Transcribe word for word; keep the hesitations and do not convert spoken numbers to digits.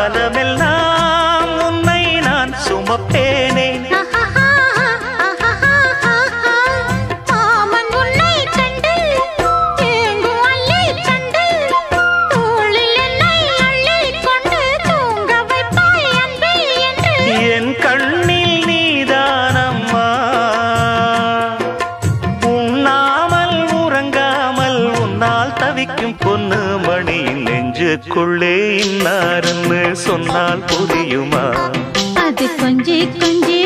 காலமெல்லாம் உன்னை நான் சுமப்பேனே பொன்னு மணியின் நெஞ்சுக்குள்ளே இன்னாருன்னு சொன்னால் புரியுமா? அது கொஞ்சி கொஞ்சி